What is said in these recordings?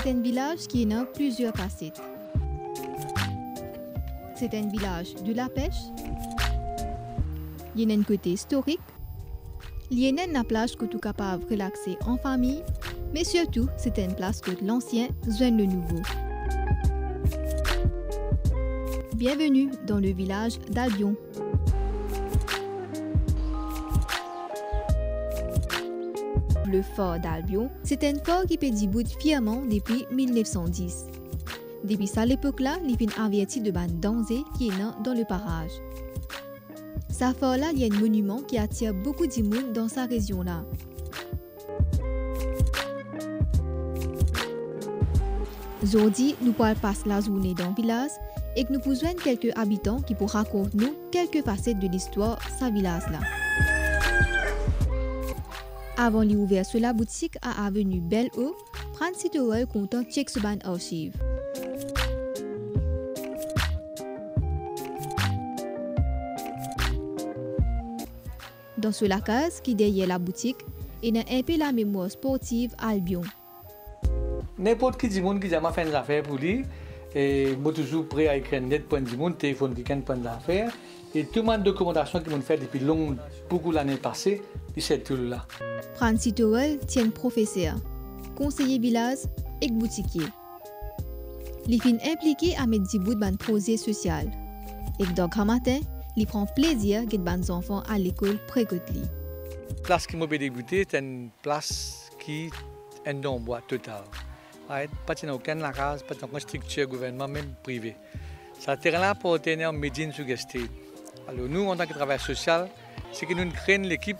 c'est un village qui a plusieurs facettes. C'est un village de la pêche. Il y a un côté historique. Il y a une plage que tu es capable de relaxer en famille. Mais surtout, c'est une place que l'ancien joint le nouveau. Bienvenue dans le village d'Albion. Le fort d'Albion, c'est un fort qui peut débouter fièrement depuis 1910. Depuis ça, l'époque-là, il est averti de ban danger qui est dans le parage. Sa fort-là, il y a un monument qui attire beaucoup de monde dans sa région-là. Aujourd'hui, nous pourrons passer la journée dans le village et que nous pouvons joindre quelques habitants qui pourront raconter nous quelques facettes de l'histoire de ce village-là. Avant l'ouverture sur la boutique à avenue Belle-Eau, Francis Torel content check ce ban archive. Dans ce la case qui derrière la boutique, il y a un peu la mémoire sportive Albion. N'importe qui dit monde qui jamais fait des affaires pour lui, et moi toujours prêt à écrire net pour du monde, téléphone qui pour des affaires, et tout le monde de documentation qui m'ont fait depuis beaucoup l'année passée, c'est tout là. Francis Torel tient professeur, conseiller village et boutiquier. Il est impliqué à mettre du bout de projet social. Et donc, un matin, il prend plaisir de mettre les enfants à l'école près de lui. La place qui m'a débuté, c'est une place qui est un don bois total. Pas de aucune case, pas de structure gouvernement, même privé. Ce terrain-là appartient à Médine sur State. Alors nous, en tant que travailleur social, c'est que nous créons l'équipe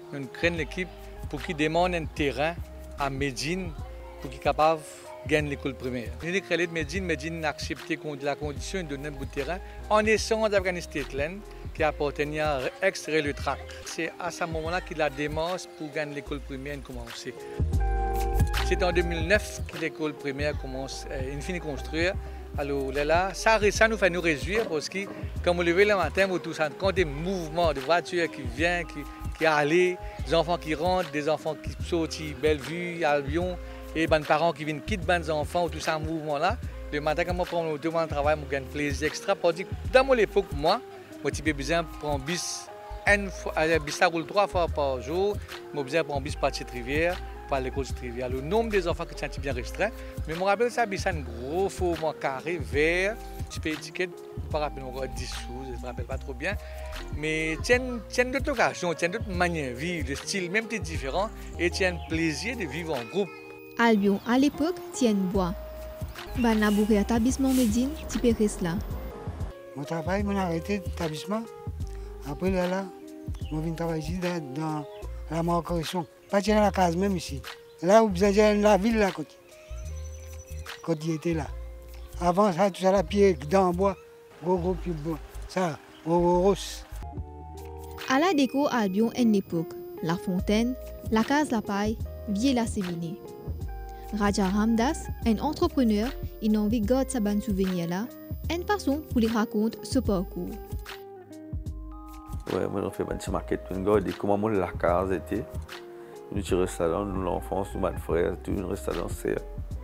pour qu'ils demandent un terrain à Médine pour qu'ils soient capables de gagner l'école primaire. Nous avons créé Médine a accepté la condition de donner un bout de terrain en essence d'Afghanistan qui appartenait à extraire le trac. C'est à ce moment-là que la démarche pour gagner l'école primaire a commencé. C'est en 2009 que l'école primaire commence, finit construire. Alors là, ça nous fait nous réjouir parce que quand on lève le matin, on touche compte des mouvements de voitures qui viennent, qui allent, des enfants qui rentrent, des enfants qui sortent, Bellevue, Albion, et des parents qui viennent quitter les enfants, tout ça mouvement-là. Le matin, quand on prend le travail, on gagne plaisir extra. Parce que dans mon époque, moi, j'ai besoin de prendre bus. Le bus ça roule 3 fois par jour. J'ai besoin de prendre bus par Petite Rivière. Par l'école de Rivière. Le nombre des enfants qui sont bien restreint. Mais je me rappelle ça, c'est un gros format carré, vert, petit peu étiquette, je me rappelle encore 10 sous, je ne me rappelle pas trop bien. Mais il y a d'autres occasions, il y a d'autres manières de vivre, le style même est différent et il y a un plaisir de vivre en groupe. Albion, à l'époque, tient bois. Ben, la bourrée établissement Médine, tu peux rester là. Mon travail, j'ai arrêté l'établissement. Après, là, je viens travailler ici dans la correction. Pas dans la case même ici. Là où vous êtes la ville là côté. Quand il était là. Avant ça, tout ça la pied dans le bois. Gros puis bon. Ça, gros. À la déco Albion une époque. La fontaine, la case la paille, vieux la séminé. Raja Ramdas, un entrepreneur, il a envie de garder sa bonne souvenir là. Une façon pour lui raconter ce parcours. Ouais, moi, on fait un petit market, on regarde comment la case était. Nous avons un restaurant, nous l'enfance, nous avons frères, tout un restaurant, c'est.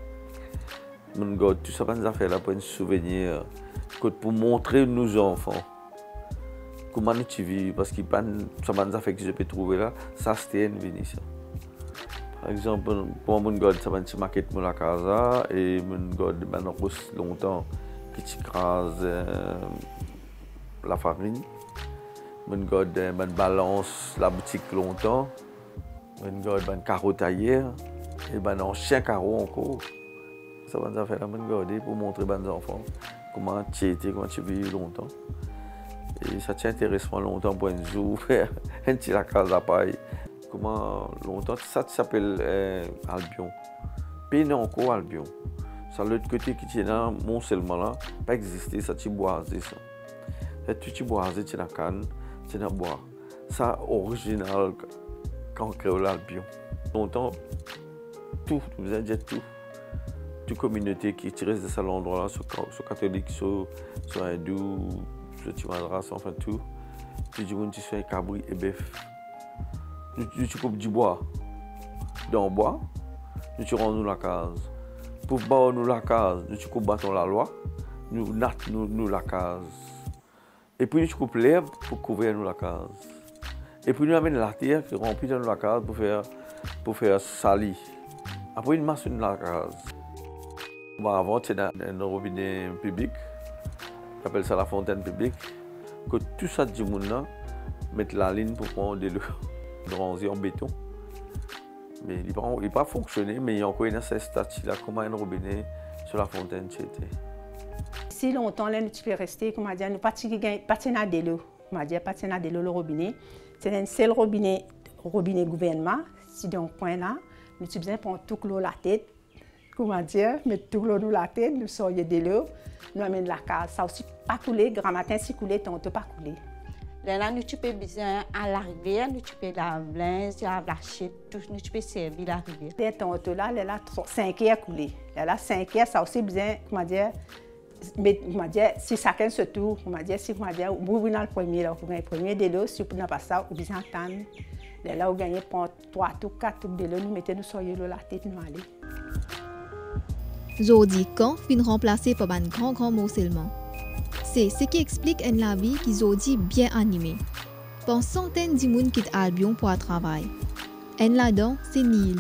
Nous avons tout ça, des affaires là pour un souvenir, pour montrer nos enfants comment nous vivons. Parce que ça des affaires que je peux trouver là, ça c'était une Vénition. Par exemple, pour moi, nous avons un petit market pour la casa et nous avons longtemps qui écrase la farine. Nous avons une balance la boutique longtemps. Nous avons un carreau taillé et un ancien carreau encore. Ça va faire pour montrer aux enfants comment tu étais, comment tu vis longtemps. Et ça t'intéresse longtemps pour un jour faire un petit la case à paille. Comment longtemps, ça s'appelle Albion. Puis encore Albion. Ça l'autre côté qui est là, mon seulement là, pas existé, ça tu boisé ça. Et tu boisé, tu la canne, tu la bois. Ça original. Quand on crée l'Albion. Longtemps, tout, vous avez dit tout. Toute communauté qui tire de cet endroit-là, soit catholique, soit hindou, soit timadras, enfin tout. Tu dis, tu fais un cabri et bœuf. Tu coupes du bois. Dans le bois, tu rentres dans la case. pour voir nous la case, nous combattons la loi, nous la case. Et puis nous coupons l'herbe pour couvrir nous la case. Et puis nous amènons la terre qui remplit dans la case pour faire salir. Après une masse dans la case. Avant c'était un robinet public, on appelle ça la fontaine publique, que tout ça du monde là mettre la ligne pour prendre de l'eau bronzée en béton. Mais il n'a pas fonctionné, mais il y a encore une statue là, comme un robinet sur la fontaine. Si longtemps, là, nous pouvons rester, comment dire, nous patinons de l'eau. Comment dire, patinons de l'eau, le robinet. C'est un seul robinet gouvernement. Si dans un point là, nous pouvons prendre toute l'eau la tête. Comment dire, mettre toute l'eau dans la tête, nous sortir de l'eau, nous amener de la case. Ça aussi, pas couler, grand matin, si couler, tantôt pas couler. Là, nous pouvons besoin à la rivière, nous pouvons laver la linge, laver la chute, nous pouvons servir la rivière. Dès tantôt là, 5 heures couler. Là, 5 heures, ça aussi besoin, comment dire, si chacun se tourne, comment dire, si vous dans le premier, là, vous gagnez le premier de l'eau, si vous n'avez pas ça, vous besoin d'attendre. Là, vous gagnez 3 ou 4 de l'eau, nous mettez nous sur l'eau la tête, nous allez. Zodi quand fin remplacé par un grand morcellement. C'est ce qui explique la vie qui Zodi bien animée. Par centaines de monde quittent Albion pour un travail. Là-dedans, c'est Nil.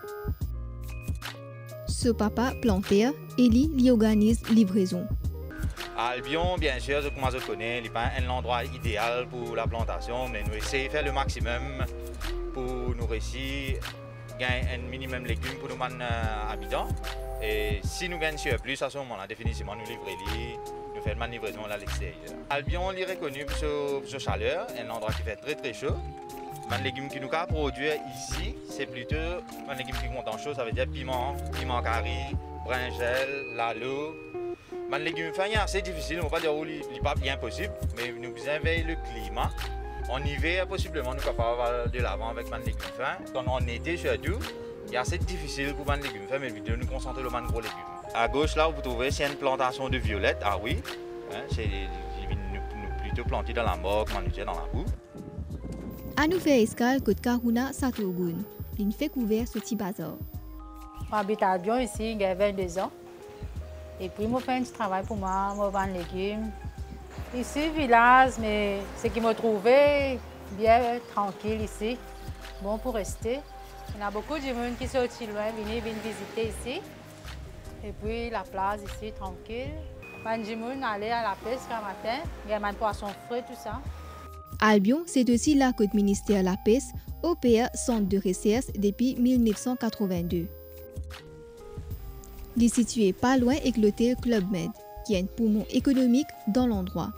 Ce papa planteur, Eli lui organise livraison. Albion, bien sûr, comme je connais, n'est pas un endroit idéal pour la plantation, mais nous essayons de faire le maximum pour nous réussir, gagner un minimum de légumes pour nos habitants. Et si nous gagnons surplus, à ce moment-là, définitivement, nous livrons, nous faisons une livraison à l'extérieur. Albion est reconnu pour sa chaleur, un endroit qui fait très chaud. Les légumes qui nous produisent ici, c'est plutôt les légumes qui comptent en chaud, ça veut dire piment carré, brinjelle, lalo. Les légumes fins, c'est difficile, on ne va pas dire qu'il n'est pas bien possible, mais nous veillons le climat. En hiver, possiblement, nous sommes capables d'avoir de l'avant avec les légumes fins. En été, surtout, c'est assez difficile pour les légumes fins, mais nous nous concentrons sur les gros légumes. À gauche, là, vous trouvez, c'est une plantation de violettes. Ah oui, c'est plutôt planté dans la morgue, dans la boue. À nous faire escale côte Karuna Satogun, une fait couvert ce petit bazar. J'habite à Albion ici, il y a 22 ans. Et puis, je fais un petit travail pour moi, je vends des légumes. Ici, village, mais ce qui m'a trouvé bien tranquille ici, bon pour rester. Il y a beaucoup de gens qui sont aussi loin, viennent visiter ici. Et puis, la place ici, tranquille. Les gens allaient à la pêche le matin, il y a des poissons frais, tout ça. Albion, c'est aussi là que le ministère de la Pêche opère centre de recherche depuis 1982. Il est situé pas loin avec l'hôtel Club Med, qui est un poumon économique dans l'endroit.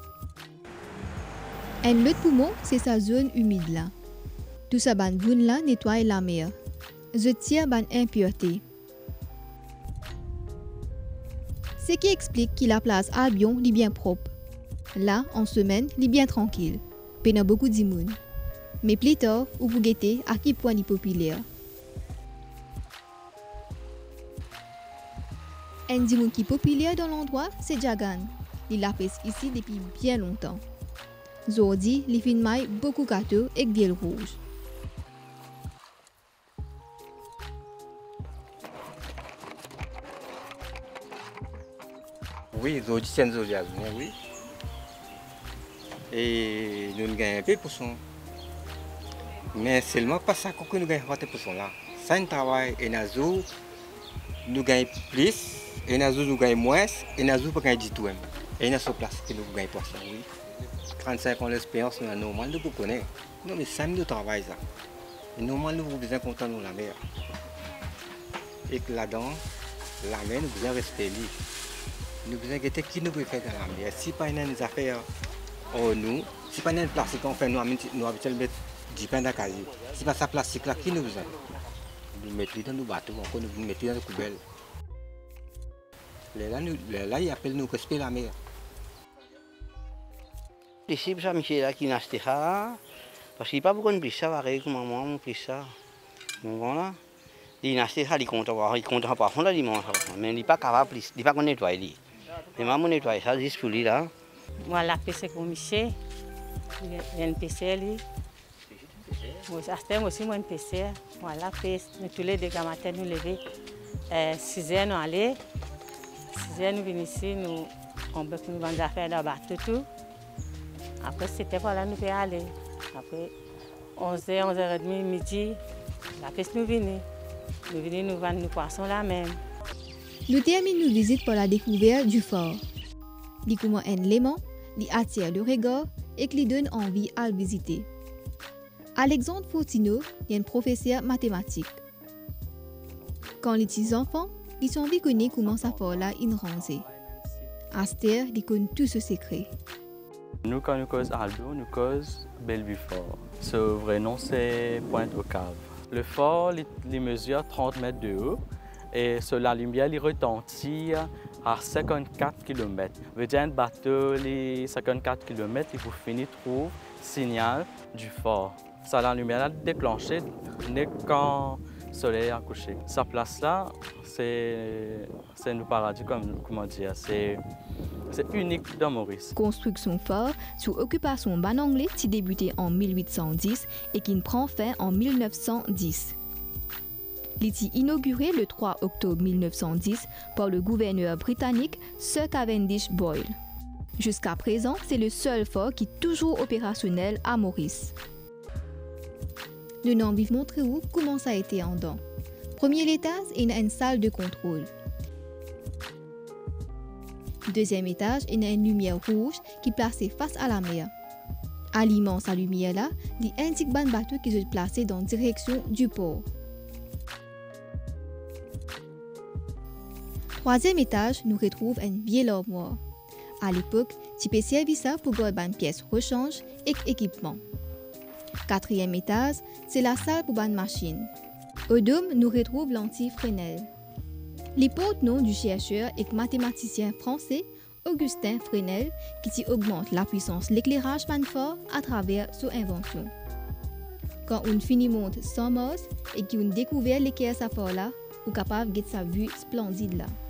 Un autre poumon, c'est sa zone humide là. Tout ça, ban boune là nettoie la mer. Je tire ban impureté. Ce qui explique que la place Albion est bien propre. Là, en semaine, il est bien tranquille. Il y a beaucoup de monde. Mais plus tard, vous pouvez guetter à quel point il est populaire. Un des gens qui est populaire dans l'endroit, c'est Jagan. Il la pêche ici depuis bien longtemps. Zordi, il fait beaucoup de gâteaux et de rouge. Oui, Zordi, c'est un Zordi, oui. Et nous gagnons un peu pour ça. Mais seulement pas ça que nous gagnons 20% là. Ça, un travail, et nous gagnons plus. Et nous gagnons moins, et nous ne gagnons du tout. Et nous sommes place que nous gagnons pour ça, oui. 35 ans d'expérience, nous avons normal de vous connaître. Non, mais 5 minutes de travail, ça. Et normalement, nous avons besoin de content de la mer. Et que là-dedans, la mer, nous avons besoin de respecter. Nous avons besoin de ce qui nous peut faire dans la mer. Si pas une affaire, nous, si pas une plastique, on fait, nous avons besoin de mettre du pain dans la case. Si pas ça plastique là, qui nous besoin? Nous mettons dans nos bateaux, encore nous mettons dans les poubelles. Là, ils appellent nous respecter la mer. Ici, ça, monsieur, là, qui n'a pas ça, parce qu'il n'y a pas beaucoup de plus ça, pareil, comme moi, mon plus ça. Donc voilà. Il n'a pas ça, il compte pas fond, il mange, mais il n'est pas capable, il n'est pas qu'on nettoie. Mais moi, on nettoie ça, juste pour lui, là. Voilà, c'est comme monsieur, il y a un PC, lui. Moi aussi, moi, un PC. Voilà, tous les deux matin, nous lever. 6h nous allons. 6h nous venons ici, nous vendons des affaires dans le bateau tout. Après c'était par là nous pouvons aller. Après 11h, 11h30, midi, la pêche nous venons. Nous venons nous vendre nos poissons là même. Nous terminons nos visites par la découverte du fort. Il commence un élément, il attire le regard et qui donne envie à le visiter. Alexandre Fortino est un professeur mathématique. Quand les petits enfants, ils ont envie de connaître comment ça fait là une rangée. Aster, ils connaissent tout ce secret. Nous, quand nous causons Albion, nous causons Bellevue Fort. Ce vrai nom, c'est Pointe-aux-Caves. Le fort, il mesure 30 mètres de haut et sur la lumière, il retentit à 54 km. Veut dire un bateau, les 54 km, il faut finir trouver le signal du fort. Ça, la lumière a déclenché dès quand le soleil a couché. Sa place là, c'est le paradis, comment dire, c'est unique dans Maurice. Construction fort sous occupation ban anglais qui débutait en 1810 et qui prend fin en 1910. Il est inauguré le 3 octobre 1910 par le gouverneur britannique Sir Cavendish Boyle. Jusqu'à présent, c'est le seul fort qui est toujours opérationnel à Maurice. Nous avons montré comment ça a été en dedans. Premier étage, il y a une salle de contrôle. Deuxième étage, il y a une lumière rouge qui est placée face à la mer. À l'immense lumière là, il indique un bateau qui est placé dans la direction du port. Troisième étage, nous retrouvons une vieille armoire. À l'époque, tu peux servir ça pour garder une pièce rechange et équipement. Quatrième étage, c'est la salle pour une machine. Au dôme, nous retrouvons l'anti Fresnel. Les porte-noms du chercheur et mathématicien français Augustin Fresnel qui augmente la puissance de l'éclairage fort à travers son invention. Quand on finit monte sans Mars et qu'on découvert l'équerre à fort là, on est capable de sa vue splendide là.